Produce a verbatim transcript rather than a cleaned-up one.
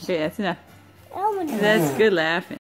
Okay, that's enough. Oh my God. That's good laughing.